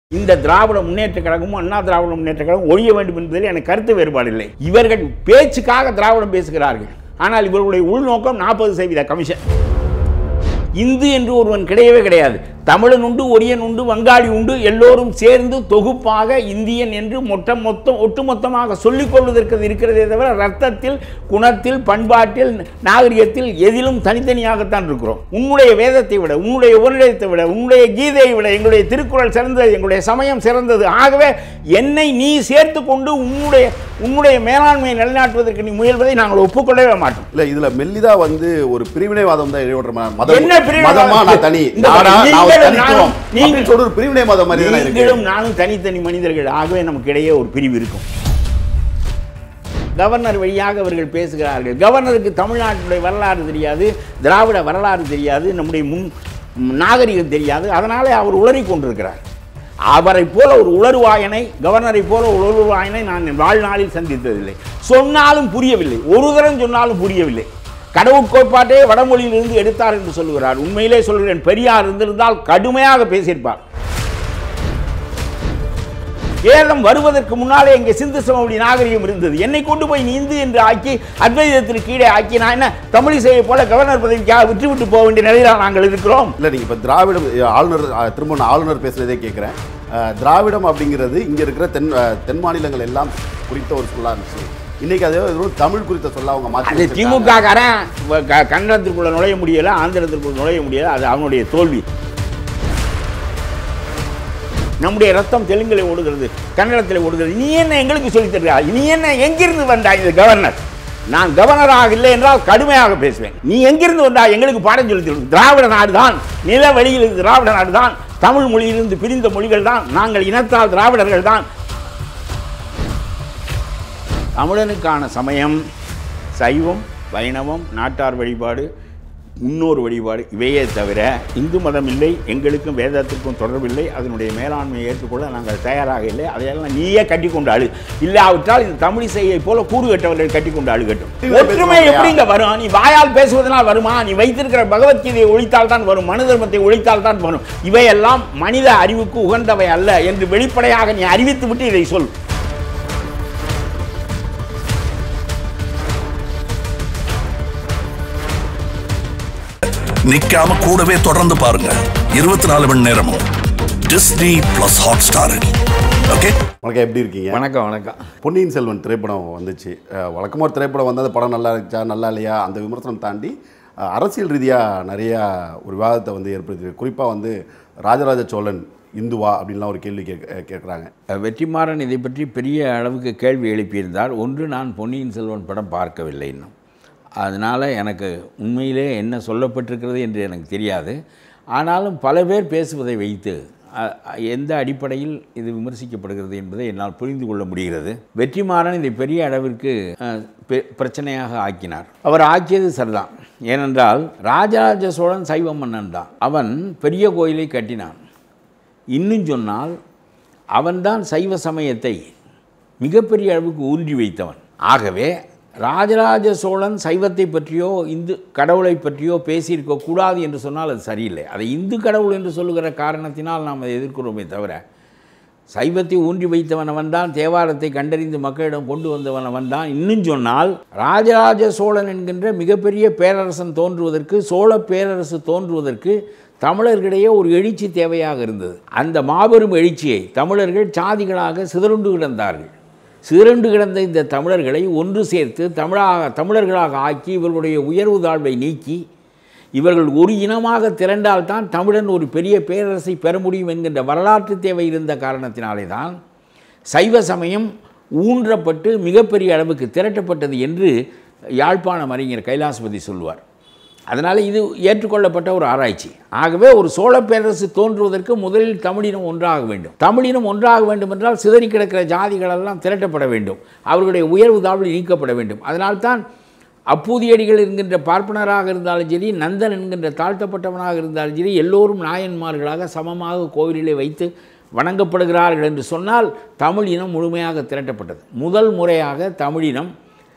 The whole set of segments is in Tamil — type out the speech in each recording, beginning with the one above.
இந்த திராவிட முன்னேற்ற கழகமும் அண்ணா திராவிட முன்னேற்ற கழகம் ஒழிய வேண்டும் என்பதில் எனக்கு கருத்து வேறுபாடு இல்லை. இவர்கள் பேச்சுக்காக திராவிடம் பேசுகிறார்கள். ஆனால் இவர்களுடைய உள்நோக்கம் 40% கமிஷன். இந்து என்று ஒருவன் கிடையவே கிடையாது. தமிழன் உண்டு, ஒரியன் உண்டு, வங்காளி உண்டு, எல்லோரும் சேர்ந்து தொகுப்பாக இந்தியன் என்று ஒட்டுமொத்தமாக சொல்லிக் கொள்வதற்கு இருக்கிறதே தவிர ரத்தத்தில், குணத்தில், பண்பாட்டில், நாகரிகத்தில் எதிலும் தனித்தனியாகத்தான் இருக்கிறோம். உன்னுடைய வேதத்தை விட, உன்னுடைய உபநிடத்தை விட, உன்னுடைய கீதையை விட எங்களுடைய திருக்குறள் சிறந்தது, எங்களுடைய சமயம் சிறந்தது. ஆகவே என்னை நீ சேர்த்து கொண்டு உன்னுடைய மேலாண்மையை நிலைநாட்டுவதற்கு நீ முயல்வதை நாங்கள் ஒப்புக்கொள்ளவே மாட்டோம். இல்ல இதுல மெல்லிதா ஒரு பிரிவினைவாதம் தான் என்ன நானும் தனித்தனி மனிதர்கள். ஆகவே நமக்கு இடையே ஒரு பிரிவு இருக்கும். கவர்னர் வழியாக அவர்கள் பேசுகிறார்கள். கவர்னருக்கு தமிழ்நாட்டுடைய வரலாறு தெரியாது, திராவிட வரலாறு தெரியாது, நம்முடைய நாகரிகம் தெரியாது. அதனாலே அவர் உளறி கொண்டிருக்கிறார். அவரை போல ஒரு உளறுவாயனை, கவர்னரை போல ஒரு உளறுவாயனை நான் வாழ்நாளில் சந்தித்ததில்லை. சொன்னாலும் புரியவில்லை, ஒரு தரம் சொன்னாலும் புரியவில்லை. கடவுள் கோட்பாட்டே வடமொழியிலிருந்து எடுத்தார் என்று சொல்லுகிறார். உண்மையிலே சொல்கிறேன், பெரியார் இருந்திருந்தால் கடுமையாக பேசியிருப்பார். ஏலம் வருவதற்கு முன்னாலே இங்கே சிந்து சமவெளி நாகரிகம் இருந்தது. என்னை கொண்டு போய் நீ இந்து என்று ஆக்கி அத்வைதத்திற்கு கீழே ஆக்கி நான் என்ன தமிழிசையை போல கவர்னர் பதவிக்காக விட்டு போக வேண்டிய நிலையில் நாங்கள் இருக்கிறோம். இல்லை, நீங்கள் இப்போ திராவிடம் ஆளுநர் திரும்ப ஆளுநர் பேசுறதே கேட்குறேன். திராவிடம் அப்படிங்கிறது இங்கே இருக்கிற தென் மாநிலங்கள் எல்லாம் குறித்த ஒரு சொல்லாக இருந்துச்சு. இன்னைக்கு அதே தமிழ் குறித்த சொல்ல அவங்க மாற்றி திமுக காரன் கன்னடத்திற்குள்ள நுழைய முடியல, ஆந்திரத்திற்குள்ள நுழைய முடியல. அது அவனுடைய தோல்வி. நம்முடைய ரத்தம் தெலுங்கில் ஓடுகிறது, கன்னடத்தில் ஓடுகிறது. நீ என்ன எங்களுக்கு சொல்லித் தருகிறா? நீ என்ன எங்கிருந்து வந்தா இந்த கவர்னர்? நான் கவர்னராக இல்லை என்றால் கடுமையாக பேசுவேன். நீ எங்கிருந்து வந்தா எங்களுக்கு பாடம் சொல்லி தரும்? திராவிட நாடு தான், நில வழியில் திராவிட நாடு தான், தமிழ் மொழியிலிருந்து பிரிந்த மொழிகள் தான், நாங்கள் இனத்தால் திராவிடர்கள் தான். தமிழனுக்கான சமயம் சைவம், வைணவம், நாட்டார் வழிபாடு, முன்னோர் வழிபாடு, இவையே தவிர இந்து மதம் இல்லை. எங்களுக்கும் வேதத்திற்கும் தொடர்பில்லை. அதனுடைய மேலாண்மையை ஏற்றுக்கொள்ள நாங்கள் தயாராக இல்லை. அதையெல்லாம் நீயே கட்டி கொண்டு அழு. இல்லாவிட்டால் இந்த தமிழிசையை போல கூறு கட்டவர்கள் கட்டி கொண்டு அழுகட்டும். ஒற்றுமை எப்படிங்க வரும்? நீ வாயால் பேசுவதனால் வருமா? நீ வைத்திருக்கிற பகவத்கீதையை ஒழித்தால் தான் வரும், மனு தர்மத்தை ஒழித்தால் தான் வரும். இவையெல்லாம் மனித அறிவுக்கு உகந்தவை அல்ல என்று வெளிப்படையாக நீ அறிவித்து விட்டு இதை சொல். நிக்காம கூடவே தொடர்ந்து பாருங்க. 24 மணி நேரமும் டிஸ்னி பிளஸ் ஹாட்ஸ்டார். ஓகே, வணக்கம், எப்படி இருக்கீங்க? வணக்கம். வணக்கம். பொன்னியின் செல்வன் திரைப்படம் வந்துச்சு. வழக்கமாக ஒரு திரைப்படம் வந்து அந்த படம் நல்லா இருந்துச்சா நல்லா இல்லையா அந்த விமர்சனம் தாண்டி அரசியல் ரீதியாக நிறையா ஒரு விவாதத்தை வந்து ஏற்படுத்தி, குறிப்பாக ராஜராஜ சோழன் இந்துவா அப்படின்லாம் ஒரு கேள்வி கேட்குறாங்க. வெற்றிமாறன் இதை பற்றி பெரிய அளவுக்கு கேள்வி எழுப்பியிருந்தார். ஒன்று, நான் பொன்னியின் செல்வன் படம் பார்க்கவில்லை இன்னும். அதனால் எனக்கு உண்மையிலே என்ன சொல்லப்பட்டிருக்கிறது என்று எனக்கு தெரியாது. ஆனாலும் பல பேர் பேசுவதை வைத்து எந்த அடிப்படையில் இது விமர்சிக்கப்படுகிறது என்பதை என்னால் புரிந்து கொள்ள முடிகிறது. வெற்றிமாறன் இதை பெரிய அளவிற்கு பிரச்சனையாக ஆக்கினார். அவர் ஆக்கியது சரிதான். ஏனென்றால் ராஜராஜ சோழன் சைவ மன்னன் தான். அவன் பெரிய கோயிலை கட்டினான். இன்னும் சொன்னால் அவன்தான் சைவ சமயத்தை மிகப்பெரிய அளவுக்கு ஊன்றி வைத்தவன். ஆகவே ராஜராஜ சோழன் சைவத்தை பற்றியோ இந்து கடவுளை பற்றியோ பேசியிருக்கக்கூடாது என்று சொன்னால் அது சரியில்லை. அதை இந்து கடவுள் என்று சொல்லுகிற காரணத்தினால் நாம் அதை எதிர்க்கிறோமே தவிர, சைவத்தை ஊன்றி வைத்தவனவன் தான், தேவாரத்தை கண்டறிந்து மக்களிடம் கொண்டு வந்தவனவன் தான். இன்னும் சொன்னால் ராஜராஜ சோழன் என்கின்ற மிகப்பெரிய பேரரசன் தோன்றுவதற்கு, சோழ பேரரசு தோன்றுவதற்கு தமிழர்களிடையே ஒரு எழுச்சி தேவையாக இருந்தது. அந்த மாபெரும் எழுச்சியை தமிழர்கள் சாதிகளாக சிதறுண்டு கிடந்தார்கள். சிதறுண்டு கிடந்த இந்த தமிழர்களை ஒன்று சேர்த்து தமிழர்களாக ஆக்கி இவர்களுடைய உயர்வு தாழ்வை நீக்கி இவர்கள் ஒரு இனமாக திரண்டால்தான் தமிழன் ஒரு பெரிய பேரரசை பெற முடியும் என்கின்ற வரலாற்று தேவை இருந்த காரணத்தினாலே தான் சைவ சமயம் ஊன்றப்பட்டு மிகப்பெரிய அளவுக்கு திரட்டப்பட்டது என்று யாழ்ப்பாணம் அறிஞர் கைலாசபதி சொல்லுவார். அதனால் இது ஏற்றுக்கொள்ளப்பட்ட ஒரு ஆராய்ச்சி. ஆகவே ஒரு சோழ பேரரசு தோன்றுவதற்கு முதலில் தமிழினம் ஒன்றாக வேண்டும். தமிழினம் ஒன்றாக வேண்டும் என்றால் சிதறி கிடக்கிற ஜாதிகளெல்லாம் திரட்டப்பட வேண்டும். அவர்களுடைய உயர்வு தாழ்வு நீக்கப்பட வேண்டும். அதனால்தான் அப்பூதியடிகள் என்கின்ற பார்ப்பனராக இருந்தாலும் சரி, நந்தன் என்கின்ற தாழ்த்தப்பட்டவனாக இருந்தாலும் சரி, எல்லோரும் நாயன்மார்களாக சமமாக கோவிலிலே வைத்து வணங்கப்படுகிறார்கள் என்று சொன்னால் தமிழ் இனம் முழுமையாக திரட்டப்பட்டது. முதல் முறையாக தமிழினம்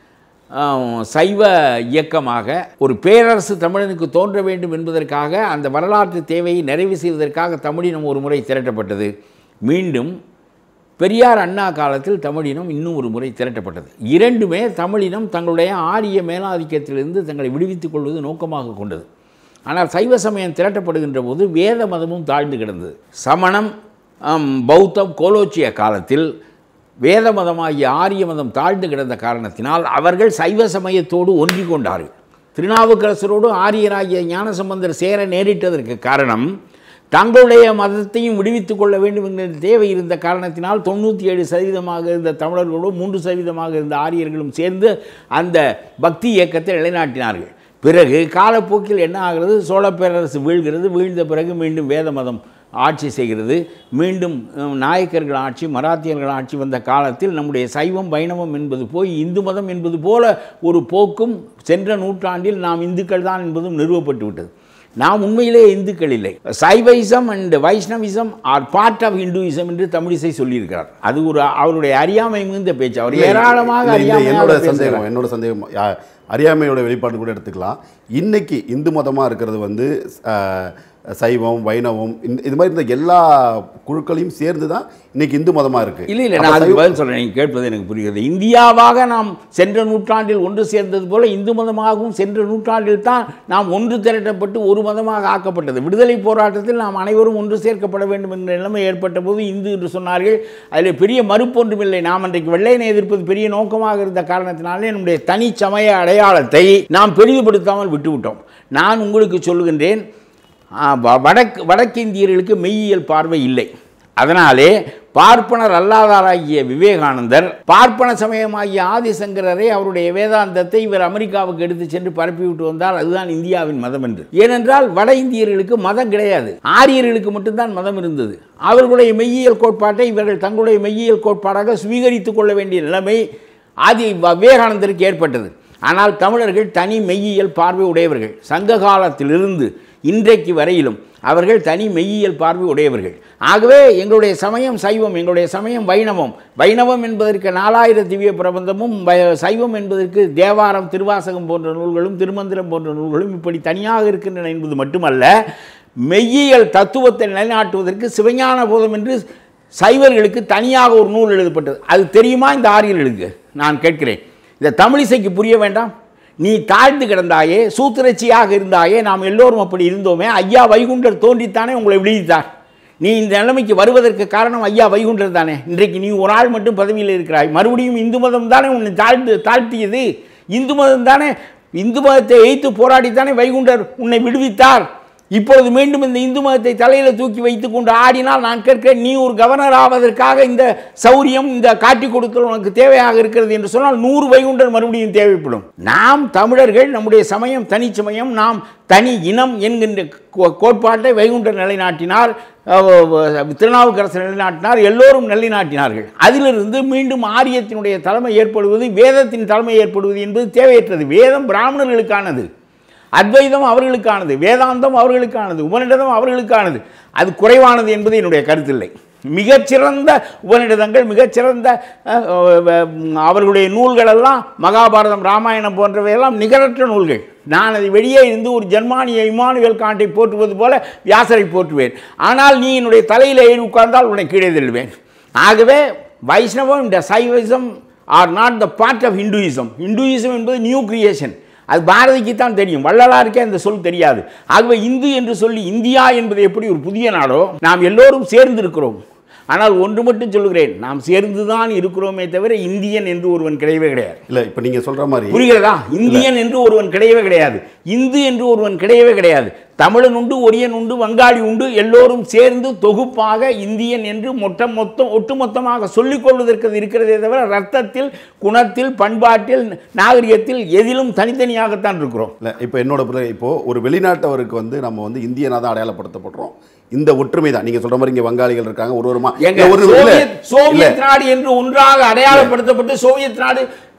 சைவ இயக்கமாக ஒரு பேரரசு தமிழனுக்கு தோன்ற வேண்டும் என்பதற்காக அந்த வரலாற்று தேவையை நிறைவு செய்வதற்காக தமிழினம் ஒரு முறை திரட்டப்பட்டது. மீண்டும் பெரியார் அண்ணா காலத்தில் தமிழினம் இன்னும் ஒரு முறை திரட்டப்பட்டது. இரண்டுமே தமிழினம் தங்களுடைய ஆரிய மேலாதிக்கத்திலிருந்து தங்களை விடுவித்துக் கொள்வது நோக்கமாக கொண்டது. ஆனால் சைவ சமயம் திரட்டப்படுகின்ற போது வேத மதமும் தாழ்ந்து கிடந்தது. சமணம், பௌத்தம், கோலோச்சிய காலத்தில் வேத மதமாகிய ஆரிய மதம் தாழ்ந்து கிடந்த காரணத்தினால் அவர்கள் சைவ சமயத்தோடு ஒன்றி கொண்டார்கள். திருநாவுக்கரசரோடு ஆரியராகிய ஞானசம்பந்தர் சேர நேரிட்டதற்கு காரணம் தங்களுடைய மதத்தையும் விடுவித்துக் கொள்ள வேண்டும் என்ற தேவை இருந்த காரணத்தினால் 97% இருந்த தமிழர்களோடு 3% இருந்த ஆரியர்களும் சேர்ந்து அந்த பக்தி இயக்கத்தை நிலைநாட்டினார்கள். பிறகு காலப்போக்கில் என்ன ஆகிறது? சோழ பேரரசு வீழ்கிறது. வீழ்ந்த பிறகு மீண்டும் வேத மதம் ஆட்சி செய்கிறது. மீண்டும் நாயக்கர்கள் ஆட்சி, மராத்தியர்கள் ஆட்சி வந்த காலத்தில் நம்முடைய சைவம் வைணவம் என்பது போய் இந்து மதம் என்பது போல ஒரு போக்கும் சென்ற நூற்றாண்டில் நாம் இந்துக்கள் தான் என்பதும் நிறுவப்பட்டு விட்டது. நாம் உண்மையிலே இந்துக்கள் இல்லை. Shaivism and Vaishnavism are part of Hinduism என்று தமிழிசை சொல்லியிருக்கிறார். அது ஒரு அவருடைய அறியாமை மிகுந்த பேச்சு. அவர் ஏராளமாக என்னோட சந்தேகம் அறியாமையோட வெளிப்பாடு கூட எடுத்துக்கலாம். இன்னைக்கு இந்து மதமாக இருக்கிறது வந்து சைவம், வைணவம், இது மாதிரி இந்த எல்லா குழுக்களையும் சேர்ந்து தான் இன்னைக்கு இந்து மதமாக இருக்குது. இல்லை, நான் அதுக்கு பதில் சொல்கிறேன். நீங்கள் கேட்பது எனக்கு புரிகிறது. இந்தியாவாக நாம் சென்ற நூற்றாண்டில் ஒன்று சேர்ந்தது போல இந்து மதமாகவும் சென்ற நூற்றாண்டில் தான் நாம் ஒன்று திரட்டப்பட்டு ஒரு மதமாக ஆக்கப்பட்டது. விடுதலை போராட்டத்தில் நாம் அனைவரும் ஒன்று சேர்க்கப்பட வேண்டும் என்ற நிலைமை ஏற்பட்ட போது இந்து என்று சொன்னார்கள். அதில் பெரிய மறுப்பு ஒன்றுமில்லை. நாம் அன்றைக்கு வெள்ளையனை எதிர்ப்பது பெரிய நோக்கமாக இருந்த காரணத்தினாலே நம்முடைய தனி சமய அடையாளத்தை நாம் பெரிதுபடுத்தாமல் விட்டுவிட்டோம். நான் உங்களுக்கு சொல்லுகின்றேன், வடக்கிந்தியர்களுக்கு மெய்யியல் பார்வை இல்லை. அதனாலே பார்ப்பனர் அல்லாதாராகிய விவேகானந்தர் பார்ப்பன சமயமாகிய ஆதிசங்கரரை அவருடைய வேதாந்தத்தை இவர் அமெரிக்காவுக்கு எடுத்து சென்று பரப்பிவிட்டு வந்தால் அதுதான் இந்தியாவின் மதம் என்று. ஏனென்றால் வட இந்தியர்களுக்கு மதம் கிடையாது, ஆரியர்களுக்கு மட்டும்தான் மதம் இருந்தது. அவர்களுடைய மெய்யியல் கோட்பாட்டை இவர்கள் தங்களுடைய மெய்யியல் கோட்பாடாக சுவீகரித்துக் கொள்ள வேண்டிய நிலைமை விவேகானந்தருக்கு ஏற்பட்டது. ஆனால் தமிழர்கள் தனி மெய்யியல் பார்வை உடையவர்கள். சங்க காலத்திலிருந்து இன்றைக்கு வரையிலும் அவர்கள் தனி மெய்யியல் பார்வை உடையவர்கள். ஆகவே எங்களுடைய சமயம் சைவம், எங்களுடைய சமயம் வைணவம். வைணவம் என்பதற்கு 4000 திவ்ய பிரபந்தமும், சைவம் என்பதற்கு தேவாரம், திருவாசகம் போன்ற நூல்களும், திருமந்திரம் போன்ற நூல்களும் இப்படி தனியாக இருக்கின்றன என்பது மட்டுமல்ல, மெய்யியல் தத்துவத்தை நிலைநாட்டுவதற்கு சிவஞான போதம் என்று சைவர்களுக்கு தனியாக ஒரு நூல் எழுதப்பட்டது. அது தெரியுமா இந்த ஆரியர்களுக்கு? நான் கேட்கிறேன். இந்த தமிழிசைக்கு புரிய வேண்டாம்? நீ தாழ்ந்து கிடந்தாயே, சூத்திரச்சியாக இருந்தாயே, நாம் எல்லோரும் அப்படி இருந்தோமே. ஐயா வைகுண்டர் தோன்றித்தானே உங்களை விடுவித்தார். நீ இந்த நிலைமைக்கு வருவதற்கு காரணம் ஐயா வைகுண்டர் தானே. இன்றைக்கு நீ ஒரு ஆள் மட்டும் பதவியில் இருக்கிறாய். மறுபடியும் இந்து மதம் தானே உன்னை தாழ்த்தியது. இந்து மதம் தானே, இந்து மதத்தை எய்த்து போராடித்தானே வைகுண்டர் உன்னை விடுவித்தார். இப்பொழுது மீண்டும் இந்த இந்து மதத்தை தலையில் தூக்கி வைத்துக் கொண்டு ஆடினால் நான் கேட்கிறேன், நீ ஒரு கவர்னர் ஆவதற்காக இந்த சௌரியம், இந்த காட்டி கொடுத்தல் உனக்கு தேவையாக இருக்கிறது என்று சொன்னால் 100 வைகுண்டர் மறுபடியும் தேவைப்படும். நாம் தமிழர்கள், நம்முடைய சமயம் தனிச்சமயம், நாம் தனி இனம் என்கின்ற கோட்பாட்டை வைகுண்டர் நிலைநாட்டினார், திருநாவுக்கரசர் நிலைநாட்டினார், எல்லோரும் நிலைநாட்டினார்கள். அதிலிருந்து மீண்டும் ஆரியத்தினுடைய தலைமை ஏற்படுவது, வேதத்தின் தலைமை ஏற்படுவது என்பது தேவையற்றது. வேதம் பிராமணர்களுக்கானது, அத்வைதம் அவர்களுக்கானது, வேதாந்தம் அவர்களுக்கானது, உபநிடதம் அவர்களுக்கானது. அது குறைவானது என்பது என்னுடைய கருத்தில்லை. மிகச்சிறந்த உபநிடதங்கள், மிகச்சிறந்த அவர்களுடைய நூல்களெல்லாம் மகாபாரதம், ராமாயணம் போன்றவையெல்லாம் நிகரற்ற நூல்கள். நான் அதை வெளியே இருந்து ஒரு ஜெர்மானிய இமானுவேல் காண்டை போற்றுவது போல வியாசரை போற்றுவேன். ஆனால் நீ என்னுடைய தலையில் ஏறி உட்கார்ந்தால் உன்னை கீழே தள்ளுவேன். ஆகவே வைஷ்ணவம், இந்த Shaivism are not the part of Hinduism. Hinduism என்பது நியூ கிரியேஷன். அது பாரதிக்கு தான் தெரியும், வள்ளலாருக்கே அந்த சொல் தெரியாது. ஆகவே இந்து என்று சொல்லி இந்தியா என்பது எப்படி ஒரு புதிய நாடோ, நாம் எல்லோரும் சேர்ந்து இருக்கிறோம். ஆனால் ஒன்று மட்டும் சொல்லுகிறேன், நாம் சேர்ந்து தான் இருக்கிறோமே தவிர இந்தியன் என்று ஒருவன் கிடையவே கிடையாது. இல்லை, இப்போ நீங்கள் சொல்கிற மாதிரி புரிகிறதா? இந்தியன் என்று ஒருவன் கிடையவே கிடையாது, இந்து என்று ஒருவன் கிடையவே கிடையாது. தமிழன் உண்டு, ஒரியன் உண்டு, வங்காளி உண்டு, எல்லோரும் சேர்ந்து தொகுப்பாக இந்தியன் என்று ஒட்டுமொத்தமாக சொல்லிக் கொள்வதற்கு இருக்கிறதே தவிர ரத்தத்தில், குணத்தில், பண்பாட்டில், நாகரிகத்தில் எதிலும் தனித்தனியாகத்தான் இருக்கிறோம். இல்லை, இப்போ இப்போது ஒரு வெளிநாட்டவருக்கு வந்து நம்ம வந்து இந்தியனாக தான் அடையாளப்படுத்தப்படுறோம். இந்த ஒற்றுமை தான் நீங்கள் சொல்ற மாதிரி இங்கே வங்காளிகள் இருக்காங்க, ஒரு சோவியத் நாடு என்று ஒன்றாக அடையாளப்படுத்தப்பட்டு சோவியத் நாடு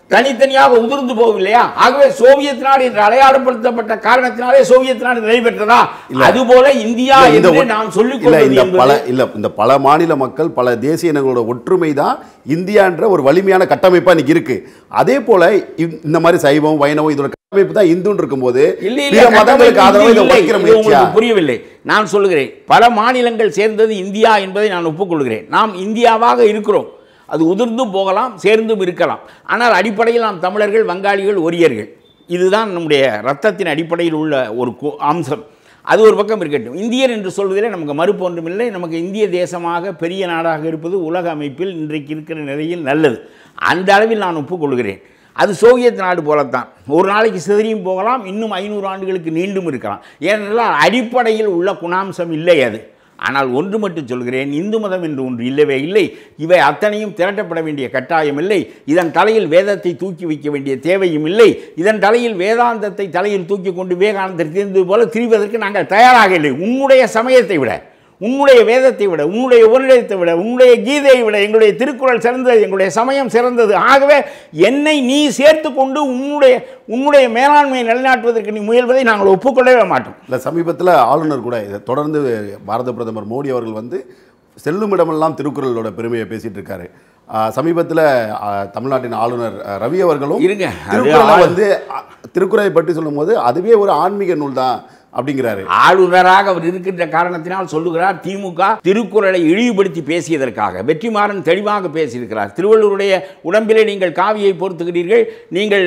தனித்தனியாக உதிர்ந்து போகவில்லையா? ஆகவே சோவியத் நாடு என்று அடையாளப்படுத்தப்பட்ட காரணத்தினாலே சோவியத் நாடு நடைபெற்றதா? அதுபோல இந்தியா என்று நான் சொல்லிக் இந்த பல மாநில மக்கள் பல தேசிய இனங்களோட ஒற்றுமை தான் இந்தியா என்ற ஒரு வலிமையான கட்டமைப்பா இன்னைக்கு இருக்கு. அதே போல இந்த மாதிரி சைவம் வைணவம் இதோட கட்டமைப்பு தான் இந்துன்னு இருக்கும்போது மதங்களுக்கு ஆதரவு புரியவில்லை. நான் சொல்லுகிறேன், பல மாநிலங்கள் சேர்ந்தது இந்தியா என்பதை நான் ஒப்புக்கொள்கிறேன். நாம் இந்தியாவாக இருக்கிறோம். அது உதிர்ந்தும் போகலாம், சேர்ந்தும் இருக்கலாம். ஆனால் அடிப்படையில் நாம் தமிழர்கள், வங்காளிகள், ஒரியர்கள். இதுதான் நம்முடைய ரத்தத்தின் அடிப்படையில் உள்ள ஒரு அம்சம். அது ஒரு பக்கம் இருக்கட்டும். இந்தியர் என்று சொல்வதிலே நமக்கு மறுப்பு ஒன்றுமில்லை. நமக்கு இந்திய தேசமாக பெரிய நாடாக இருப்பது உலக அமைப்பில் இன்றைக்கு இருக்கிற நிலையில் நல்லது. அந்த அளவில் நான் ஒப்புக்கொள்கிறேன். அது சோவியத் நாடு போலத்தான். ஒரு நாளைக்கு சிதறியும் போகலாம், இன்னும் 500 ஆண்டுகளுக்கு நீண்டும் இருக்கலாம். ஏனென்றால் அடிப்படையில் உள்ள குணாம்சம் இல்லை அது. ஆனால் ஒன்று மட்டும் சொல்கிறேன், இந்து மதம் என்று ஒன்று இல்லவே இல்லை. இவை அத்தனையும் திரட்டப்பட வேண்டிய கட்டாயம் இல்லை. இதன் தலையில் வேதத்தை தூக்கி வைக்க வேண்டிய தேவையும் இல்லை. இதன் தலையில் வேதாந்தத்தை தலையில் தூக்கி கொண்டு விவேகானந்தர் தீர்ந்தது போல திரிவதற்கு நாங்கள் தயாராக இல்லை. உன்னுடைய சமயத்தை விட, உன்னுடைய வேதத்தை விட, உன்னுடைய உபநிடத்தை விட, உன்னுடைய கீதையை விட எங்களுடைய திருக்குறள் சிறந்தது, எங்களுடைய சமயம் சிறந்தது. ஆகவே என்னை நீ சேர்த்து கொண்டு உன்னுடைய மேலாண்மையை நிலைநாட்டுவதற்கு நீ முயல்வதை நாங்கள் ஒப்புக்கொள்ளவே மாட்டோம். இல்லை, சமீபத்தில் ஆளுநர் கூட இதை தொடர்ந்து பாரத பிரதமர் மோடி அவர்கள் வந்து செல்லும் இடமெல்லாம் திருக்குறளோட பெருமையை பேசிட்டு இருக்காரு. சமீபத்தில் தமிழ்நாட்டின் ஆளுநர் ரவி அவர்களும் வந்து திருக்குறளை பற்றி சொல்லும் போது அதுவே ஒரு ஆன்மீக நூல் தான் அப்படிங்கிறாரு. ஆளுநராக அவர் இருக்கின்ற காரணத்தினால் சொல்லுகிறார், திமுக திருக்குறளை இழிவுபடுத்தி பேசியதற்காக. வெற்றிமாறன் தெளிவாக பேசியிருக்கிறார். திருவள்ளுவருடைய உடம்பிலே நீங்கள் காவியை பொறுத்துகிறீர்கள், நீங்கள்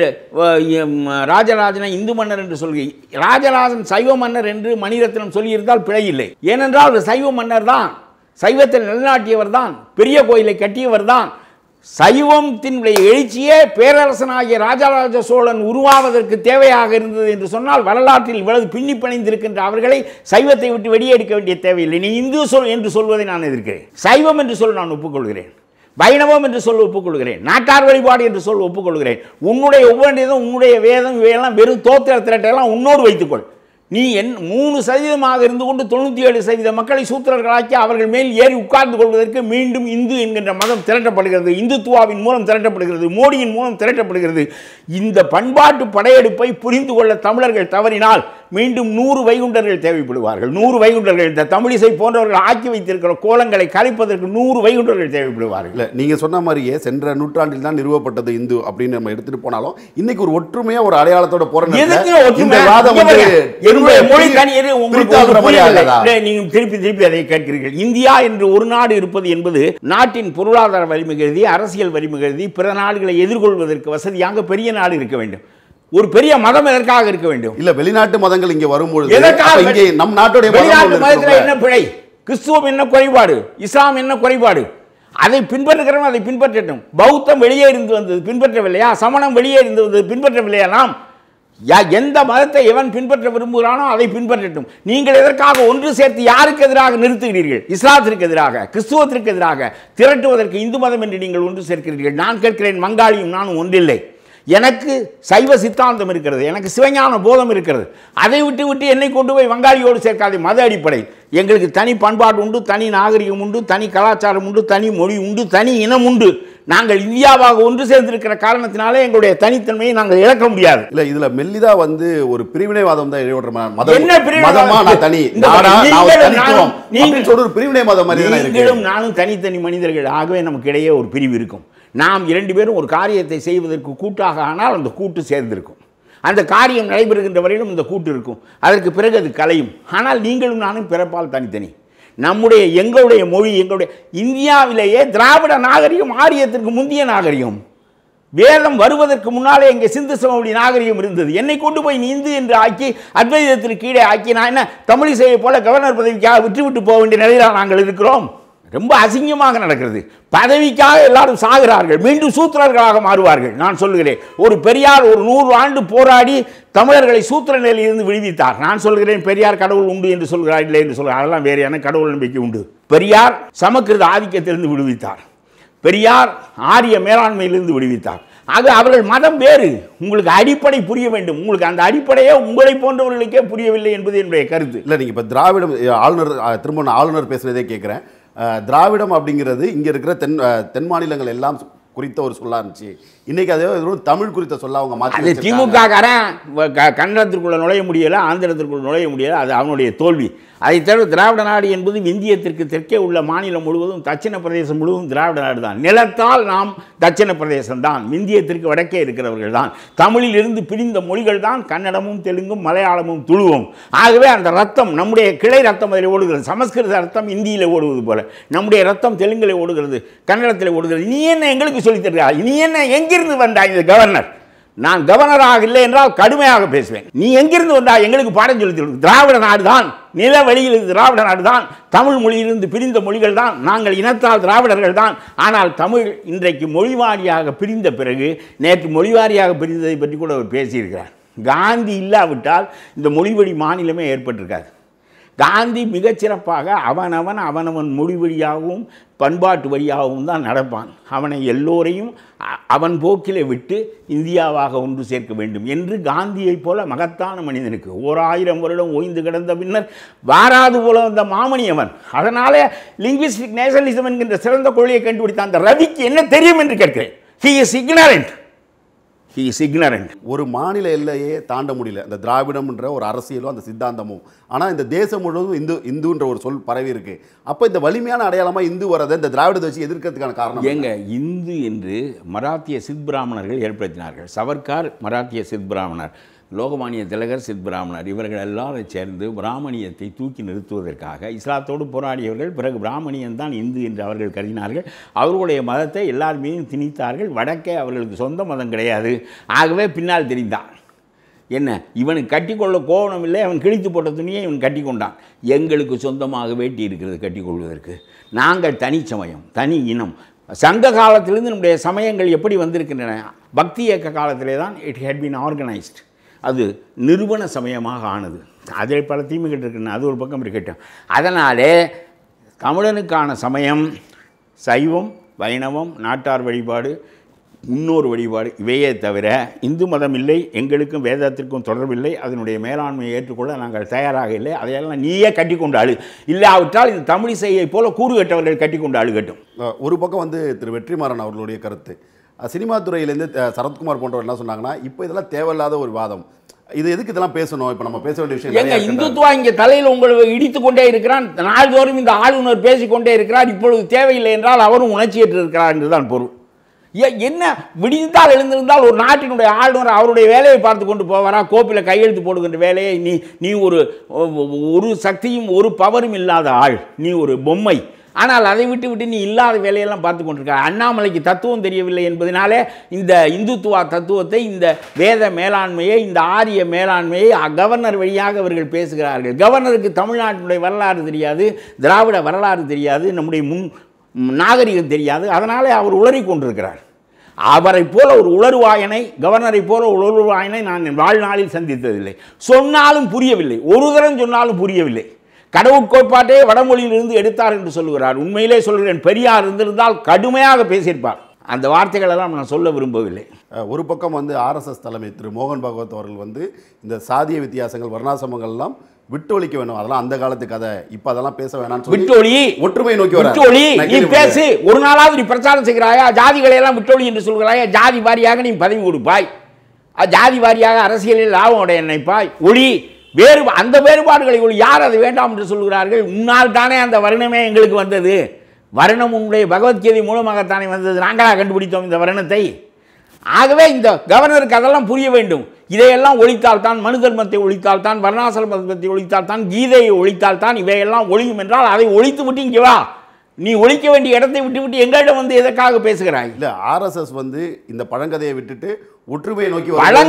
ராஜராஜனை இந்து மன்னர் என்று சொல்கிறீர்கள். ராஜராஜன் சைவ மன்னர் என்று மணிரத்னம் சொல்லியிருந்தால் பிழை இல்லை. ஏனென்றால் அவர் சைவ மன்னர் தான், சைவத்தை நிலைநாட்டியவர் தான், பெரிய கோயிலை கட்டியவர் தான். சைவத்தினுடைய எழுச்சியே பேரரசனாகிய ராஜராஜ சோழன் உருவாவதற்கு தேவையாக இருந்தது என்று சொன்னால் வரலாற்றில் இவ்வளவு பின்னி பிணைந்திருக்கின்ற அவர்களை சைவத்தை விட்டு வெளியெடுக்க வேண்டிய தேவையில்லை. நீ இந்து சொல் என்று சொல்வதை நான் எதிர்க்கிறேன். சைவம் என்று சொல் நான் ஒப்புக்கொள்கிறேன். வைணவம் என்று சொல்ல ஒப்புக்கொள்கிறேன். நாட்டார் வழிபாடு என்று சொல்ல ஒப்புக்கொள்கிறேன். உன்னுடைய உபநிடதம், உன்னுடைய வேதம், இவையெல்லாம் வெறும் தோத்திர திரட்டையெல்லாம் உன்னோடு வைத்துக்கொள். நீ 3% இருந்து கொண்டு 97% மக்களை சூத்திரர்களாக்கி அவர்கள் மேல் ஏறி உட்கார்ந்து கொள்வதற்கு மீண்டும் இந்து என்கின்ற மதம் திரட்டப்படுகிறது. இந்துத்துவாவின் மூலம் திரட்டப்படுகிறது, மோடியின் மூலம் திரட்டப்படுகிறது. இந்த பண்பாட்டு படையெடுப்பை புரிந்து கொள்ள தமிழர்கள் தவறினால் மீண்டும் 100 வைகுண்டர்கள் தேவைப்படுவார்கள். 100 வைகுண்டர்கள், இந்த தமிழிசை போன்றவர்கள் ஆக்கி வைத்திருக்கிற கோலங்களை கலைப்பதற்கு 100 வைகுண்டர்கள் தேவைப்படுவார்கள். இல்லை, நீங்கள் சொன்ன மாதிரியே சென்ற நூற்றாண்டில் தான் நிறுவப்பட்டது இந்து அப்படின்னு நம்ம எடுத்துட்டு போனாலும் இன்னைக்கு ஒரு ஒற்றுமையாக ஒரு அடையாளத்தோட போற மொழி தனியது உங்களுக்கு நீங்கள் திருப்பி அதை கேட்கிறீர்கள். இந்தியா என்று ஒரு நாடு இருப்பது என்பது நாட்டின் பொருளாதார வலிமை கருதி, அரசியல் வலிமை கருதி, பிற நாடுகளை எதிர்கொள்வதற்கு வசதியாக பெரிய நாடு இருக்க வேண்டும். ஒரு பெரிய மதம் எதற்காக இருக்க வேண்டும்? இல்ல, வெளிநாட்டு மதங்கள் இங்கே வரும்பொழுது இங்கே நம் நாட்டுடைய வெளிநாட்டு மதத்தில் என்ன பிழை? கிறிஸ்துவம் என்ன குறைபாடு? இஸ்லாம் என்ன குறைபாடு? அதை பின்பற்றுகிறவன் அதை பின்பற்றட்டும். பௌத்தம் வெளியே இருந்து வந்தது பின்பற்றவில்லையா? சமணம் வெளியே இருந்து வந்தது பின்பற்றவில்லையா? நாம் எந்த மதத்தை எவன் பின்பற்ற விரும்புகிறானோ அதை பின்பற்றட்டும். நீங்கள் எதற்காக ஒன்று சேர்த்து யாருக்கு எதிராக நிறுத்துகிறீர்கள்? இஸ்லாத்திற்கு எதிராக, கிறிஸ்துவத்திற்கு எதிராக திரட்டுவதற்கு இந்து மதம் என்று நீங்கள் ஒன்று சேர்க்கிறீர்கள். நான் கேட்கிறேன், மங்காளியும் நானும் ஒன்றில்லை. எனக்கு சைவ சித்தாந்தம் இருக்கிறது, எனக்கு சிவஞான போதம் இருக்கிறது. அதை விட்டு விட்டு என்னை கொண்டு போய் வங்காளியோடு சேர்க்காதே. மத அடிப்படை எங்களுக்கு தனி பண்பாடு உண்டு, தனி நாகரிகம் உண்டு, தனி கலாச்சாரம் உண்டு, தனி மொழி உண்டு, தனி இனம் உண்டு. நாங்கள் இந்தியாவாக ஒன்று சேர்ந்திருக்கிற காரணத்தினாலே எங்களுடைய தனித்தன்மையை நாங்கள் இழக்க முடியாது. இல்ல, இதுல மெல்லிதா வந்து ஒரு பிரிவினைவாதம் தான் இடையோடுற என்ன பிரிவினைவாதம்? பிரிவினை மதம் நீங்களும் நானும் தனித்தனி மனிதர்கள். ஆகவே நமக்கு இடையே ஒரு பிரிவு இருக்கும். நாம் 2 பேரும் ஒரு காரியத்தை செய்வதற்கு கூட்டாக ஆனால் அந்த கூட்டு சேர்ந்திருக்கும். அந்த காரியம் நடைபெறுகின்ற வரையிலும் இந்த கூட்டு இருக்கும். அதற்கு பிறகு அது கலையும். ஆனால் நீங்களும் நானும் பிறப்பால் தனித்தனி. எங்களுடைய மொழி, எங்களுடைய இந்தியாவிலேயே திராவிட நாகரிகம் ஆரியத்திற்கு முந்தைய நாகரிகம். வேதம் வருவதற்கு முன்னாலே இங்கே சிந்து சமவெளி நாகரிகம் இருந்தது. என்னை கொண்டு போய் நீ இந்து என்று ஆக்கி அத்வைதத்திற்கு கீழே ஆக்கி நான் என்ன தமிழிசையை போல கவர்னர் பதவிக்காக விட்டுவிட்டு போக வேண்டிய நிலையில் நாங்கள் இருக்கிறோம். ரொம்ப அசிங்கமாக நடக்கிறது. பதவிக்காக எல்லாரும் சாகிறார்கள், மீண்டும் சூத்திரர்களாக மாறுவார்கள். நான் சொல்லுகிறேன், ஒரு பெரியார் ஒரு 100 ஆண்டு போராடி தமிழர்களை சூத்திர நிலையிலிருந்து விடுவித்தார். நான் சொல்கிறேன், பெரியார் கடவுள் உண்டு என்று சொல்கிறார், இல்லை என்று சொல்கிறார். அதெல்லாம் வேறு என்ன கடவுள் நம்பிக்கை உண்டு? பெரியார் சமக்கிருத ஆதிக்கத்திலிருந்து விடுவித்தார். பெரியார் ஆரிய மேலாண்மையிலிருந்து விடுவித்தார். ஆக அவர்கள் மதம் வேறு. உங்களுக்கு அடிப்படை புரிய வேண்டும். உங்களுக்கு அந்த அடிப்படையே உங்களை போன்றவர்களுக்கே புரியவில்லை என்பது என்னுடைய கருத்து. இல்லை, நீங்கள் இப்போ திராவிடம் ஆளுநர் திரும்ப ஆளுநர் பேசுனதே கேட்குறேன். திராவிடம் அப்படிங்கிறது இங்கே இருக்கிற தென் மாநிலங்கள் எல்லாம் குறித்த ஒரு சொல்லா இருந்துச்சு. இன்னைக்கு அதே தமிழ் குறித்த சொல்ல அவங்க மாற்றி அது திமுக காரன் கன்னடத்திற்குள்ள நுழைய முடியலை, ஆந்திரத்திற்குள்ள நுழைய முடியலை, அது அவனுடைய தோல்வி. அதை தவிர திராவிட நாடு என்பது இந்தியத்திற்கு தெற்கே உள்ள மாநிலம் முழுவதும் தட்சிண பிரதேசம் முழுவதும் திராவிட நாடு தான். நிலத்தால் நாம் தட்சிண பிரதேசம் தான், இந்தியத்திற்கு வடக்கே இருக்கிறவர்கள் தான். தமிழில் இருந்து பிரிந்த மொழிகள் தான் கன்னடமும் தெலுங்கும் மலையாளமும் துளுவும். ஆகவே அந்த ரத்தம் நம்முடைய கிளை ரத்தம் அதில் ஓடுகிறது. சமஸ்கிருத ரத்தம் இந்தியில் ஓடுவது போல நம்முடைய ரத்தம் தெலுங்கில் ஓடுகிறது, கன்னடத்தில் ஓடுகிறது. நீ என்ன எங்களுக்கு சொல்லித் தருகிறா? நீ என்ன எங்கிருந்து வந்தா இந்த கவர்னர்? நான் கவர்னராக இல்லை என்றால் கடுமையாக பேசுவேன். நீ எங்கிருந்து வந்தா எங்களுக்கு பாடம் சொல்லி தரு? திராவிட நாடு தான், நில வழியில் திராவிட நாடு தான், தமிழ் மொழியிலிருந்து பிரிந்த மொழிகள் தான், நாங்கள் இனத்தால் திராவிடர்கள் தான். ஆனால் தமிழ் இன்றைக்கு மொழிவாரியாக பிரிந்த பிறகு, நேற்று மொழிவாரியாக பிரிந்ததை பற்றி கூட அவர் பேசியிருக்கிறார். காந்தி இல்லாவிட்டால் இந்த மொழிவழி மாநிலமே ஏற்பட்டிருக்காது. காந்தி மிகச்சிறப்பாக அவனவன் மொழி வழியாகவும் பண்பாட்டு வழியாகவும் தான் நடப்பான். அவனை எல்லோரையும் அவன் போக்கிலே விட்டு இந்தியாவாக ஒன்று சேர்க்க வேண்டும் என்று காந்தியைப் போல மகத்தான மனிதனுக்கு 1000 வருடம் ஓய்ந்து கிடந்த பின்னர் வாராது போல வந்த மாமணி அவன். அதனால லிங்குவிஸ்டிக் நேஷனலிசம் என்கின்ற சிறந்த கொள்கையை கண்டுபிடித்த அந்த ரவிக்கு என்ன தெரியும் என்று கேட்கிறேன். He is ignorant. ஒரு மாநில எல்லையே தாண்ட முடியல இந்த திராவிடம்ன்ற ஒரு அரசியலும் அந்த சித்தாந்தமும். ஆனால் இந்த தேசம் முழுவதும் இந்துன்ற ஒரு சொல் பரவி இருக்கு. அப்போ இந்த வலிமையான அடையாளமாக இந்து வரதை இந்த திராவிடத்தை வச்சு எதிர்க்கிறதுக்கான காரணம் ஏங்க? இந்து என்று மராத்திய சித் பிராமணர்கள் ஏற்படுத்தினார்கள். சவர்கார் மராத்திய சித் பிராமணர், லோகமானிய திலகர் சித் பிராமணர், இவர்கள் எல்லாரும் சேர்ந்து பிராமணியத்தை தூக்கி நிறுத்துவதற்காக இஸ்லாத்தோடு போராடியவர்கள். பிறகு பிராமணியன் தான் இந்து என்று அவர்கள் கருதினார்கள். அவர்களுடைய மதத்தை எல்லார் மீதும் திணித்தார்கள். வடக்கே அவர்களுக்கு சொந்த மதம் கிடையாது. ஆகவே பின்னால் தெரிந்தான் என்ன, இவனுக்கு கட்டிக்கொள்ள கோவணம் இல்லை, அவன் கிழித்து போட்ட துணியை இவன் கட்டி கொண்டான். எங்களுக்கு சொந்தமாக வேட்டி இருக்கிறது கட்டிக்கொள்வதற்கு. நாங்கள் தனி சமயம், தனி இனம். சங்க காலத்திலிருந்து நம்முடைய சமயங்கள் எப்படி வந்திருக்கின்றன? பக்தி இயக்க காலத்திலே தான் இட் ஹேட் பீன் ஆர்கனைஸ்ட். அது நிறுவன சமயமாக ஆனது. அதில் பல தீமைகள் இருக்குன்னு அது ஒரு பக்கம் இருக்கட்டும். அதனாலே தமிழனுக்கான சமயம் சைவம், வைணவம், நாட்டார் வழிபாடு, முன்னோர் வழிபாடு, இவையே தவிர இந்து மதம் இல்லை. எங்களுக்கும் வேதத்திற்கும் தொடர்பில்லை. அதனுடைய மேலாண்மையை ஏற்றுக்கொள்ள நாங்கள் தயாராக இல்லை. அதையெல்லாம் நீயே கட்டி கொண்டு அழு. இல்லாவிட்டால் இந்த தமிழிசையை போல கூறு கட்டவர்கள் கட்டி கொண்டு அழுகட்டும். ஒரு பக்கம் திரு வெற்றிமாறன் அவர்களுடைய கருத்து, சினிமா துறையிலேருந்து சரத்குமார் போன்றவர் என்ன சொன்னாங்கன்னா, இப்போ இதெல்லாம் தேவையில்லாத ஒரு வாதம், இது எதுக்கு இதெல்லாம் பேசணும், இப்போ நம்ம பேச வேண்டிய விஷயம் எங்க இந்துத்துவா இங்கே தலையில் உங்களை இடித்து கொண்டே இருக்கிறான். நாள்தோறும் இந்த ஆளுநர் பேசிக்கொண்டே இருக்கிறார். இப்பொழுது தேவையில்லை என்றால் அவரும் உணர்ச்சியற்று இருக்கிறார் என்றுதான் பொருள். என்ன விடிந்தால் எழுந்திருந்தால் ஒரு நாட்டினுடைய ஆளுநர் அவருடைய வேலையை பார்த்து கொண்டு போவாரா? கோப்பில் கையெழுத்து போடுகின்ற வேலையை நீ ஒரு சக்தியும் ஒரு பவரும் இல்லாத ஆள், நீ ஒரு பொம்மை. ஆனால் அதை விட்டு நீ இல்லாத வேலையெல்லாம் பார்த்து கொண்டிருக்க. அண்ணாமலைக்கு தத்துவம் தெரியவில்லை என்பதனாலே இந்த இந்துத்துவா தத்துவத்தை, இந்த வேத மேலாண்மையை, இந்த ஆரிய மேலாண்மையை கவர்னர் வழியாக அவர்கள் பேசுகிறார்கள். கவர்னருக்கு தமிழ்நாட்டினுடைய வரலாறு தெரியாது, திராவிட வரலாறு தெரியாது, நம்முடைய நாகரிகம் தெரியாது. அதனாலே அவர் உளறி கொண்டிருக்கிறார். அவரை போல ஒரு உளறுவாயனை, கவர்னரை போல ஒரு உளறுவாயனை நான் என் வாழ்நாளில் சந்தித்ததில்லை. சொன்னாலும் புரியவில்லை, ஒரு தரம் சொன்னாலும் புரியவில்லை. கடவுட்கோட்பாட்டே வடமொழியிலிருந்து எடுத்தார் என்று சொல்லுகிறார். உண்மையிலே சொல்கிறேன், பெரியார் இருந்திருந்தால் கடுமையாக பேசியிருப்பார். அந்த வார்த்தைகளெல்லாம் நான் சொல்ல விரும்பவில்லை. ஒரு பக்கம் ஆர்எஸ்எஸ் தலைமை திரு மோகன் பாகவத் அவர்கள் இந்த சாதிய வித்தியாசங்கள், வர்ணாசிரமங்கள்லாம் விட்டொழிக்க வேணும், அதெல்லாம் அந்த காலத்து கதை, இப்போ அதெல்லாம் பேச வேணாம், விட்டொழி, ஒற்றுமை நோக்கி விட்டொழி. நீ பேசு, ஒரு நாளாவது நீ பிரச்சாரம் செய்கிறாயா? ஜாதிகளை எல்லாம் விட்டொழி என்று சொல்கிறாயா? ஜாதி வாரியாக நீ பதவி கொடுப்பாய், ஜாதி வாரியாக அரசியலில் லாபம் உடைய நினைப்பாய். ஒளி அந்த வேறுபாடுகளை யார் அதை வேண்டாம் என்று சொல்கிறார்கள்? உன்னால் தானே அந்த வருணமே எங்களுக்கு வந்தது. வருணம் உன்னுடைய பகவத்கீதை மூலமாகத்தானே வந்தது. நாங்களாக கண்டுபிடித்தோம் இந்த வருணத்தை. ஆகவே இந்த கவர்னருக்கு அதெல்லாம் புரிய வேண்டும். இதையெல்லாம் ஒழித்தால்தான், மனு தர்மத்தை ஒழித்தால்தான், வர்ணாசிரமத்தை ஒழித்தால்தான், கீதையை ஒழித்தால்தான் இவையெல்லாம் ஒழியும் என்றால் அதை ஒழித்து விட்டு இங்கே வா. நீ ஒழிக்க வேண்டிய இடத்தை விட்டு எங்களிடம் எதற்காக பேசுகிறாய்? இல்லை, ஆர்எஸ்எஸ் இந்த பழங்கதையை விட்டுட்டு ஒற்றுமையை நோக்கி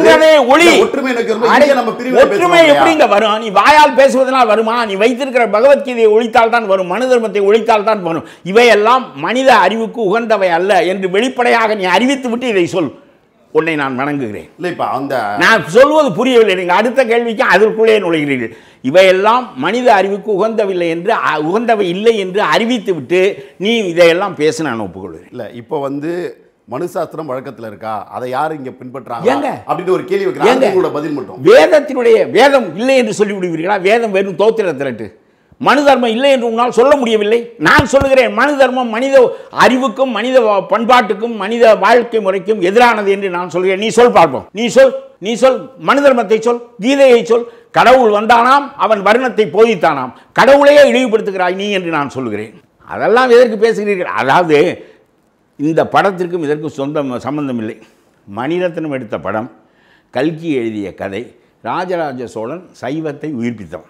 ஒற்றுமை எப்படிங்க வரும்? நீ வாயால் பேசுவதனால் வருமா? நீ வைத்திருக்கிற பகவத்கீதையை ஒழித்தால் தான் வரும், மனு தர்மத்தை ஒழித்தால் தான் வரும். இவையெல்லாம் மனித அறிவுக்கு உகந்தவை அல்ல என்று வெளிப்படையாக நீ அறிவித்து விட்டு இதை சொல். உன்னை நான் வணங்குகிறேன். இல்லை, இப்போ நான் சொல்வது புரியவில்லை. நீங்கள் அடுத்த கேள்விக்கு அதற்குள்ளே நுழைகிறீர்கள். இவையெல்லாம் மனித அறிவுக்கு உகந்தவை இல்லை என்று அறிவித்து விட்டு நீ இதையெல்லாம் பேச நான் ஒப்புக்கொள்கிறேன். இல்லை, இப்போ மனுசாஸ்திரம் வழக்கத்தில் இருக்கா, அதை யார் இங்கே பின்பற்றாங்க அப்படின்னு ஒரு கேள்வி வைக்கிறாங்க. பதில் மட்டும், வேதம் இல்லை என்று சொல்லி விடுவீர்களா? வேதம் வெறும் தோத்திர திரட்டு. மனு தர்மம் இல்லை என்று உன்னால் சொல்ல முடியவில்லை. நான் சொல்லுகிறேன், மனு தர்மம் மனித அறிவுக்கும் மனித பண்பாட்டுக்கும் மனித வாழ்க்கை முறைக்கும் எதிரானது என்று நான் சொல்கிறேன். நீ சொல் பார்ப்போம். நீ சொல் மனு தர்மத்தை சொல், கீதையை சொல். கடவுள் வந்தானாம், அவன் வருணத்தை போதித்தானாம். கடவுளையே இழிவுபடுத்துகிறாய் நீ என்று நான் சொல்லுகிறேன். அதெல்லாம் எதற்கு பேசுகிறீர்கள்? அதாவது இந்த படத்திற்கும் இதற்கும் சம்பந்தம் இல்லை. மணிரத்னம் எடுத்த படம், கல்கி எழுதிய கதை. ராஜராஜ சோழன் சைவத்தை உயிர்ப்பித்தவன்.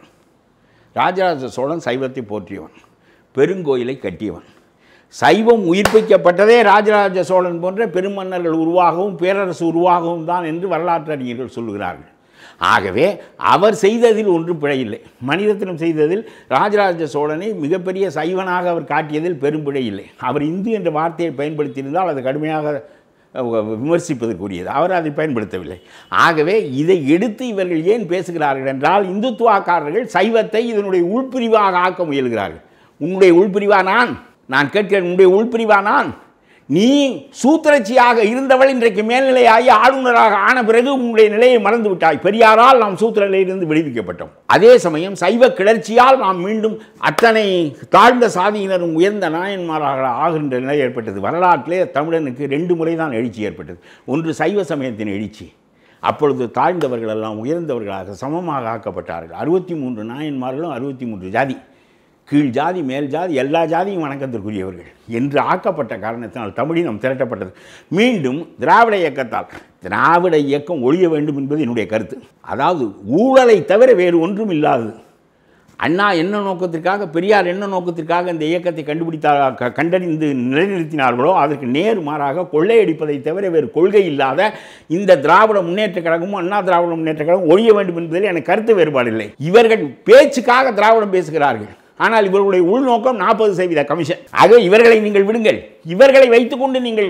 ராஜராஜ சோழன் சைவத்தை போற்றியவன், பெருங்கோயிலை கட்டியவன். சைவம் உயிர்ப்பிக்கப்பட்டதே ராஜராஜ சோழன் போன்ற பெருமன்னர்கள் உருவாகவும் பேரரசு உருவாகவும் தான் என்று வரலாற்று அறிஞர்கள் சொல்லுகிறார்கள். ஆகவே அவர் செய்ததில் ஒன்றும் பிழையில்லை. மணிரத்னம் செய்ததில் ராஜராஜ சோழனை மிகப்பெரிய சைவனாக அவர் காட்டியதில் பெரும் பிழை இல்லை. அவர் இந்து என்ற வார்த்தையை பயன்படுத்தியிருந்தால் அது கடுமையாக விமர்சிப்பதற்குரியது. அவர் அதை பயன்படுத்தவில்லை. ஆகவே இதை எடுத்து இவர்கள் ஏன் பேசுகிறார்கள் என்றால், இந்துத்துவாக்காரர்கள் சைவத்தை இதனுடைய உள்பிரிவாக ஆக்க முயல்கிறார்கள். உன்னுடைய உள்பிரிவா நான் கேட்கிறேன், உன்னுடைய உள்பிரிவா நீ சூத்திரச்சியாக இருந்தவள் இன்றைக்கு மேல்நிலையாகி ஆளுநராக ஆன பிறகு உன்னுடைய நிலையை மறந்து விட்டாய். பெரியாரால் நாம் சூத்திர நிலையிலிருந்து விடுவிக்கப்பட்டோம். அதே சமயம் சைவ கிளர்ச்சியால் நாம் மீண்டும் அத்தனை தாழ்ந்த சாதியினரும் உயர்ந்த நாயன்மாராக ஆகின்ற நிலை ஏற்பட்டது. வரலாற்றிலே தமிழனுக்கு 2 முறை தான் எழுச்சி ஏற்பட்டது. ஒன்று சைவ சமயத்தின் எழுச்சி. அப்பொழுது தாழ்ந்தவர்கள் எல்லாம் உயர்ந்தவர்களாக சமமாக ஆக்கப்பட்டார்கள். 63 நாயன்மார்களும் 63 ஜாதி, கீழ் ஜாதி மேல் ஜாதி எல்லா ஜாதியும் வணக்கத்திற்குரியவர்கள் என்று ஆக்கப்பட்ட காரணத்தினால் தமிழினம் திரட்டப்பட்டது. மீண்டும் திராவிட இயக்கத்தால் திராவிட இயக்கம் ஒழிய வேண்டும் என்பது என்னுடைய கருத்து. அதாவது ஊழலை தவிர வேறு ஒன்றும் இல்லாதது. அண்ணா என்ன நோக்கத்திற்காக, பெரியார் என்ன நோக்கத்திற்காக இந்த இயக்கத்தை கண்டறிந்து நிலைநிறுத்தினார்களோ அதற்கு நேர்மாறாக கொள்ளையடிப்பதை தவிர வேறு கொள்கை இல்லாத இந்த திராவிட முன்னேற்ற கழகமும் அண்ணா திராவிட முன்னேற்ற கழகம் ஒழிய வேண்டும் என்பதில் எனக்கு கருத்து வேறுபாடு இல்லை. இவர்கள் பேச்சுக்காக திராவிடம் பேசுகிறார்கள், ஆனால் இவர்களுடைய உள்நோக்கம் 40% கமிஷன். ஆகவே இவர்களை நீங்கள் விடுங்கள். இவர்களை வைத்துக்கொண்டு நீங்கள்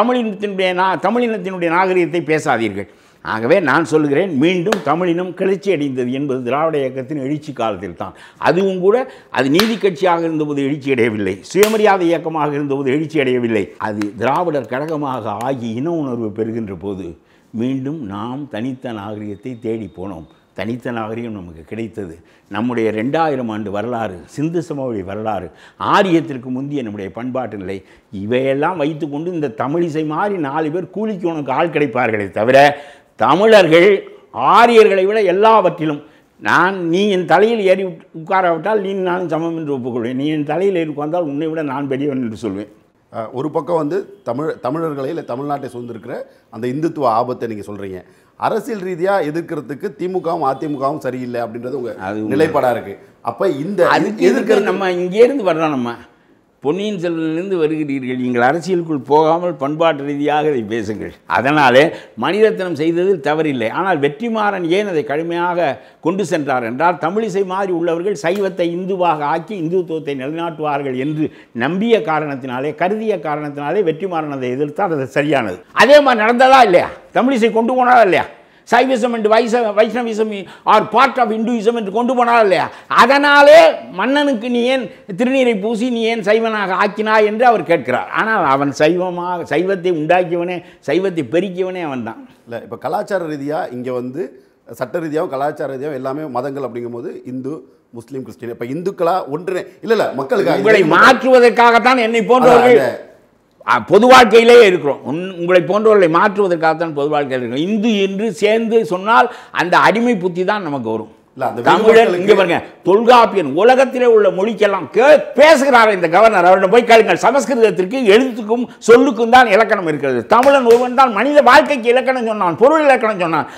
தமிழினத்தினுடைய நாகரிகத்தை பேசாதீர்கள். ஆகவே நான் சொல்கிறேன், மீண்டும் தமிழினம் கிளர்ச்சி அடைந்தது என்பது திராவிட இயக்கத்தின் எழுச்சி காலத்தில் தான். அதுவும் கூட அது நீதி கட்சியாக இருந்தபோது எழுச்சி அடையவில்லை, சுயமரியாதை இயக்கமாக இருந்தபோது எழுச்சி அடையவில்லை. அது திராவிடர் கழகமாக ஆகி இன உணர்வு பெறுகின்ற போது மீண்டும் நாம் தனித்த நாகரிகத்தை தேடி போனோம். தனித்த நாகரிகம் நமக்கு கிடைத்தது. நம்முடைய 2000 ஆண்டு வரலாறு, சிந்து சமவெளி வரலாறு, ஆரியத்திற்கு முந்திய நம்முடைய பண்பாட்டு நிலை, இவையெல்லாம் வைத்துக்கொண்டு இந்த தமிழிசை மாதிரி 4 பேர் கூலிக்கு உனக்கு ஆள் கிடைப்பார்களே தவிர, தமிழர்கள் ஆரியர்களை விட எல்லாவற்றிலும் நீ என் தலையில் ஏறி உட்காராவிட்டால் நீ நானும் சமம் என்று ஒப்புக்கொள்வேன். நீ என் தலையில் ஏறி உட்கார்ந்தால் உன்னை விட நான் பெரியவன் என்று சொல்வேன். ஒரு பக்கம் வந்து தமிழர்களை இல்லை தமிழ்நாட்டை சூழ்ந்திருக்கிற அந்த இந்துத்துவ ஆபத்தை நீங்கள் சொல்கிறீங்க. அரசியல் ரீதியாக எதிர்க்கிறதுக்கு திமுகவும் அதிமுகவும் சரியில்லை அப்படின்றது உங்கள் நிலைப்பாடாக இருக்குது. அப்போ இந்த எதிர்க்கிறது நம்ம இங்கேருந்து வர்றோம். நம்ம பொன்னியின் செல்வனிலிருந்து வருகிறீர்கள். நீங்கள் அரசியலுக்குள் போகாமல் பண்பாட்டு ரீதியாக இதை பேசுங்கள். அதனாலே மணிரத்னம் செய்ததில் தவறில்லை. ஆனால் வெற்றிமாறன் ஏன் அதை கடுமையாக கொண்டு சென்றார் என்றால், தமிழிசை மாதிரி உள்ளவர்கள் சைவத்தை இந்துவாக ஆக்கி இந்துத்துவத்தை நிலைநாட்டுவார்கள் என்று நம்பிய காரணத்தினாலே, கருதிய காரணத்தினாலே வெற்றிமாறன் அதை எதிர்த்தால் அது சரியானது. அதே மாதிரி நடந்ததா இல்லையா? தமிழிசை கொண்டு போனாரா இல்லையா? சைவிசம் என்று Vaishnavism are part of Hinduism என்று கொண்டு போனால் இல்லையா? அதனாலே மன்னனுக்கு நீ ஏன் திருநீரை பூசி நீ ஏன் சைவனாக ஆக்கினாய் என்று அவர் கேட்கிறார். ஆனால் அவன் சைவத்தை உண்டாக்கியவனே, சைவத்தை பெருக்கியவனே அவன் தான். இல்லை, இப்போ கலாச்சார ரீதியாக இங்கே வந்து சட்ட ரீதியாகவும் கலாச்சார ரீதியாகவும் எல்லாமே மதங்கள் அப்படிங்கும்போது இந்து முஸ்லீம் கிறிஸ்டின் இப்போ இந்துக்களா ஒன்று இல்லை மக்களுக்கு உங்களை மாற்றுவதற்காகத்தான் என்னை போன்றவர்கள் பொது வாழ்க்கையிலே இருக்கிறோம். உங்களை போன்றவர்களை மாற்றுவதற்காகத்தான் பொது வாழ்க்கையில் இருக்கிறோம். இந்து என்று சேர்ந்து சொன்னால் அந்த அடிமை புத்தி தான் நமக்கு வரும். தமிழர் இங்கே பாருங்க, தொல்காப்பியன் உலகத்திலே உள்ள மொழிக்கெல்லாம் பேசுகிறார் இந்த கவர்னர். அவரிடம் போய் கேளுங்கள். சமஸ்கிருதத்திற்கு எழுத்துக்கும் சொல்லுக்கும் தான் இலக்கணம் இருக்கிறது. தமிழன் ஒருவன் தான் மனித வாழ்க்கைக்கு இலக்கணம் சொன்னான், பொருள் இலக்கணம் சொன்னான்.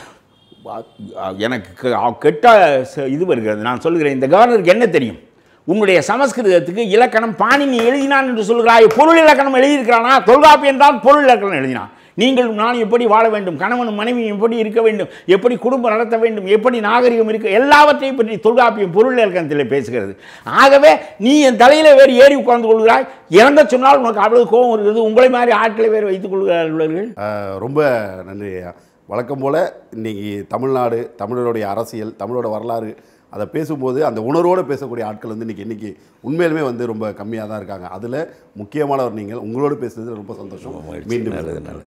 எனக்கு கெட்ட இது வருகிறது. நான் சொல்லுகிறேன், இந்த கவர்னருக்கு என்ன தெரியும்? உன்னுடைய சமஸ்கிருதத்துக்கு இலக்கணம் பாணினி எழுதினான் என்று சொல்கிறாய். பொருள் இலக்கணம் எழுதியிருக்கிறானா? தொல்காப்பியன் தான் பொருள் இலக்கணம் எழுதினான். நீங்கள் நான் எப்படி வாழ வேண்டும், கணவனும் மனைவியும் எப்படி இருக்க வேண்டும், எப்படி குடும்பம் நடத்த வேண்டும், எப்படி நாகரிகம் இருக்க, எல்லாவற்றையும் பற்றி தொல்காப்பியம் பொருள் இலக்கணத்தில் பேசுகிறது. ஆகவே நீ என் தலையில் வேறு ஏறி உட்கார்ந்து கொள்கிறாய். இறங்க சொன்னால் உனக்கு அவ்வளவு கோபம் இருக்கிறது. உங்களை மாதிரி ஆட்களை வேறு வைத்துக் கொள்கிறார்கள். ரொம்ப நன்றி. வழக்கம் போல் இன்றைக்கி தமிழ்நாடு, தமிழருடைய அரசியல், தமிழோட வரலாறு அதை பேசும்போது அந்த உணர்வோடு பேசக்கூடிய ஆட்கள் வந்து இன்றைக்கி உண்மையிலுமே வந்து ரொம்ப கம்மியாக தான் இருக்காங்க. அதில் முக்கியமானவர் நீங்கள். உங்களோடு பேசுறது ரொம்ப சந்தோஷம். மீண்டும் நல்லது.